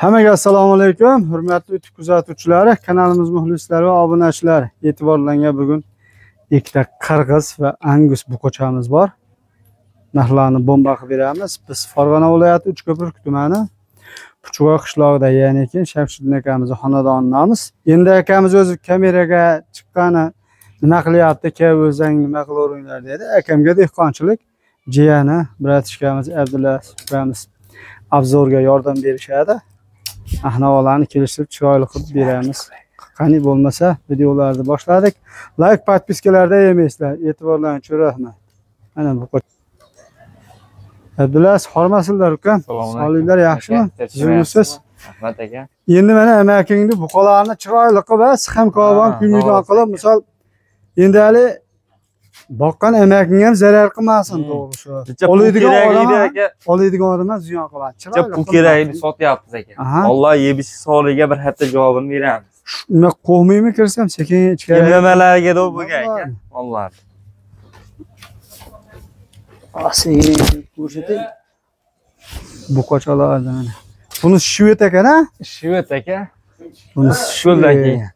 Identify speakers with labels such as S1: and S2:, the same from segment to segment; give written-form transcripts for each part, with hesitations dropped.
S1: Hammaga assalomu alaykum. Hurmatli YouTube kuzatuvchilari, kanalimiz muxlislari va obunachilari. E'tiborlarga bugun ikkita qirg'iz va angus buqachamiz bor. Narxlarni bomba qilib beramiz. Biz Farg'ona viloyati Uchko'prik tumani Puchvoy qishlog'ida, ya'ni Shamshiddin akamizning xonadonidamiz. Endi akamiz o'zi kameraga chiqqani nima qilyapti, o'zing nima qilaveringlar dedi. Akamga dehqonchilik, jiyani, bratishkamiz Abdulla ukamiz obzorga yordam berishadi. Ahnovalarni kelishtirib chiroyli qilib beramiz. Qani bo'lmasa videolarni boshladik. Like, podpiskalarda yemaysizlar. E'tiborlaringiz uchun rahmat. Mana bu Abdulla, hormasizlar ukam. Sog'liklar yaxshimi? Sizmisiz?
S2: Rahmat aka.
S1: Endi mana amakingni buqalarni chiroyli qilib, ham kovan kuymidan qilib, misol endi hali boqqan amaking ham zarar qilmasin, to'g'risi. Oladigan odamlar ziyon qiladi.
S2: Chiroyli pul kerakligini sotyapmiz aka. Alloh yebish savoliga bir hafta javobini beramiz.
S1: Nima qo'ymaymi kirsam, sekin ichkari.
S2: Nimalarga deb bo'lgan aka. Alloh.
S1: Ko'rsating. Buqachalardan. Buni shvet ekan-a?
S2: Shvet aka.
S1: Buni
S2: shvetdan keyin.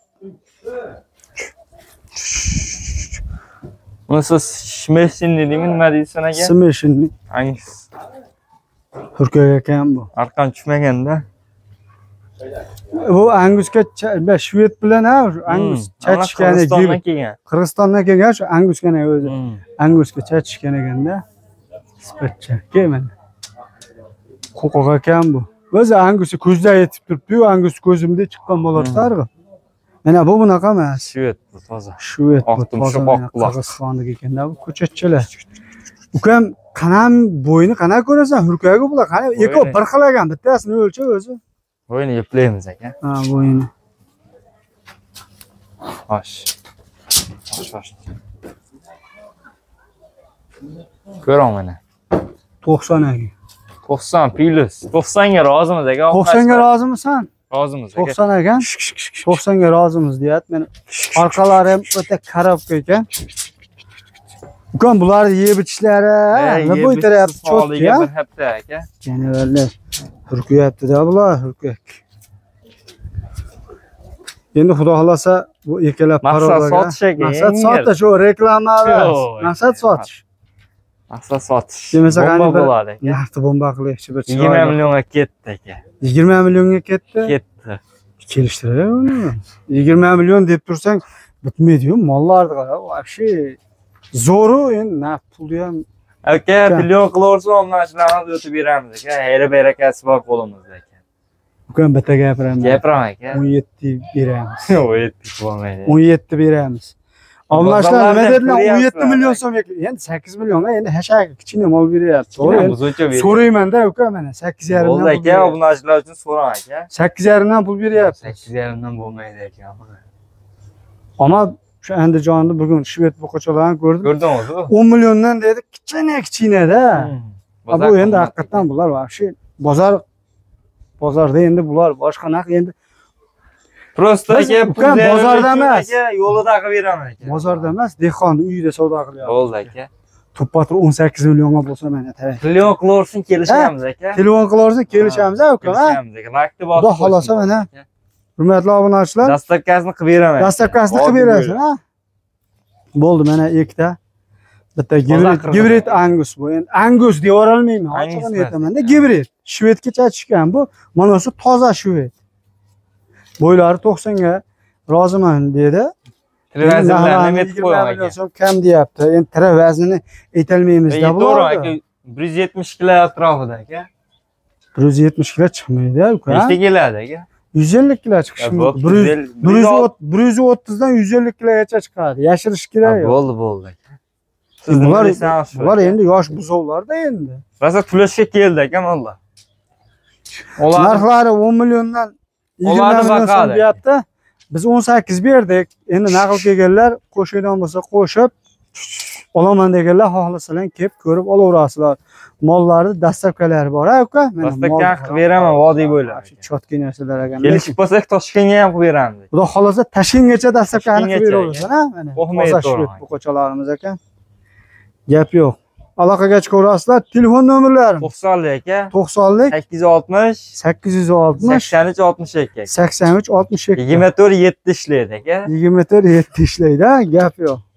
S2: Bunisi smeshin dedimi, nima deysan aka?
S1: Smeshin.
S2: Angus.
S1: Hurkak ekan bu.
S2: Arqon tushmaganda.
S1: Bu angusga shvet bilan angus chachishgani kelgan. Qirg'izistondan kelgan shu anguskani o'zi. Angusga chachishgan ekanda. Sifatcha. Kelman. Qo'qoq ekan bu. O'zi angusni ko'zda yetib turibdi-yu, angus ko'zimda chiqqan bo'ladi-ku. Mana bu bunaqa emas.
S2: Shvet bu toza.
S1: Shvet bu toza. Qirg'izistondagi ekanda bu ko'chatchilar. Ukam qanam bo'yni qana ko'rasan? Hurkagi bular qana eko bir xil ekan, bittasini o'lcha o'zi.
S2: Bo'yni yeplaymiz aka.
S1: Ha, bo'yni.
S2: Xo'sh. Xo'sh. Ko'ring mana.
S1: 90 aka.
S2: 90 plus. 90 ga rozimiz aka.
S1: 90 ga rozimisan?
S2: Rozimiz aka.
S1: 90 ekan. 90 ga rozimiz deyapti. Meni orqalari ham o'ta karobka ekan. Ukam bularni yeb ichishlari, nima bo'ytiryapti?
S2: Cho'tga bir hafta aka.
S1: Janavarlar. Hurkuyapti-da bular, hurkak. Endi xudo xolasa bu ekalab
S2: maqsad sotish aka.
S1: Maqsad sotish, shu reklama emas. Maqsad sotish.
S2: Maqsad sotish.
S1: Demasa qani bo'ladi aka. Yaxti bomba qilishchi bir
S2: 20 millionga ketdi aka.
S1: 20 millionga ketdi?
S2: Ketdi.
S1: Kelishtirar uni. 20 million deb tursang bitmaydi-yu, mollarni qara. Вообще zo'ru endi naf pulni ham
S2: aka, million qilaversa olmaslarni o'tib beramiz aka. Hayra barakasi bor qo'limizda aka.
S1: Ukam bitta gapiraman.
S2: Gapiram aka.
S1: 17 beramiz.
S2: 17 bo'lmaydi.
S1: 17 beramiz. Olmashlar nima dedilar? 17 million so'mga. Endi 8 millionga endi hashak kichkina mol beryapti. So'rayman-da uka, mana 8,5 dan.
S2: Bo'ldi aka, obunachilar uchun so'rang aka.
S1: 8,5 dan pul beryapti.
S2: 8,5 dan bo'lmaydi aka.
S1: Ammo shu Andijonda bugun shvet buqachalarni ko'rdim.
S2: Ko'rdingizmi?
S1: 10 milliondan dedi, kichkina-da. Bu endi haqiqatan bular вообще bozorda endi bular boshqa narx endi
S2: prosta aka,
S1: bozorda emas,
S2: yo'lida qilib beraman aka.
S1: Bozorda emas, dehqonni uyida savdo qilyapti.
S2: Bo'ldi aka.
S1: To'ppatur 18 millionga bo'lsa mana tavay.
S2: Million qilaversin, kelishamiz aka.
S1: Telefon qilaversin, kelishamiz aka.
S2: Kelishamiz aka. Vaqti bor.
S1: Xudo xolasa mana. Hurmatli obunachilar,
S2: dastavkasini qilib beraman.
S1: Dastavkasini qilib berasiz, ha? Bo'ldi, mana ikkita. Bitta gibrid angus bu. Endi angus deb olmayman, ochig'ini aytaman-da, gibrid. Shvedga chachishgan bu. Mana shu toza shved. Bo'ylari 90 ga roziman dedi.
S2: Vaznini aytib qo'ying.
S1: Kam deyapti. Endi tira vaznini aytolmaymiz-da bu.
S2: To'g'ri aka, 170 kilo atrofida aka.
S1: 170 kilo chiqmaydi uka.
S2: Nechta keladi aka?
S1: 150 kilo chiqishi mumkin. 130 dan 150 kilogacha chiqadi. Yashirish kerak.
S2: Bo'ldi aka.
S1: Bular endi yosh buzovlarda endi.
S2: Rosa pulashga keldi aka, vallah.
S1: Narxlari 10 milliondan 20 million so'm deyapti. Biz 18 berdik. Endi naql kelganlar qo'shaydigan bo'lsa qo'shib olaman deganlar xohlasalar kelib ko'rib olaverasizlar. Mollarni dastavkalari bor, uka. Mana
S2: dastavka qilib beraman vodiy bo'ylab.
S1: Chotki narsalar ekan.
S2: Kelishib qolsak Toshkentga ham qilib beramiz.
S1: Xudo xolasa Toshkentgacha dastavkani qilib beraverasiz, ha? Mana.
S2: To'xmaydi
S1: bu qo'chalarimiz ekan. Gap yo'q. aloqaga chiqaverasizlar. Telefon nomerlari
S2: 90'lik aka.
S1: 90lik
S2: 860
S1: 860
S2: 83 62
S1: 83 62
S2: 24 7 ishlaydi aka.
S1: 24 7 ishlaydi, gap yo'q.